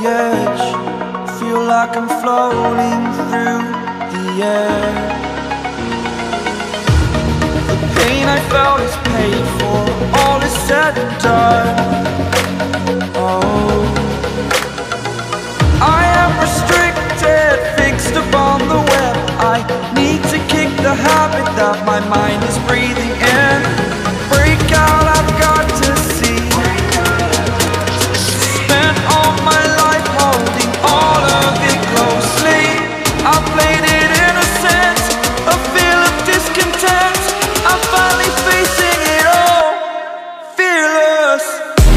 edge, feel like I'm floating through the air. The pain I felt is paid for, all is said and done. Oh, I am restricted, fixed upon the web. I need to kick the habit that my mind is breathing in. Break out, I've got to see. Spent all my life holding all of it closely. I played it innocent, a feel of discontent. I'm finally facing it all, fearless.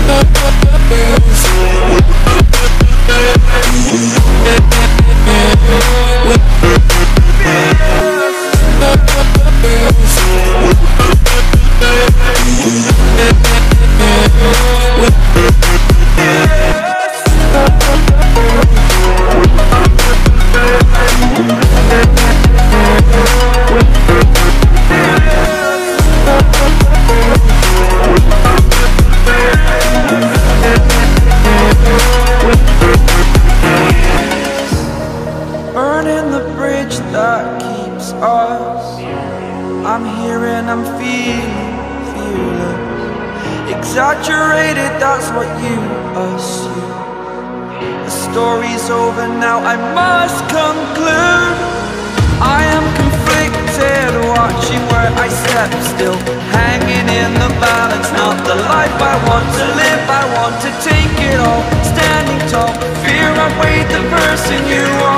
Burning the bridge that keeps us. I'm here and I'm feeling fearless. Exaggerated, that's what you assume. The story's over now, I must conclude. I am conflicted, watching where I step still, hanging in the balance. Not the life I want to live, I want to take it all. Standing tall, fear I weighed the person you are.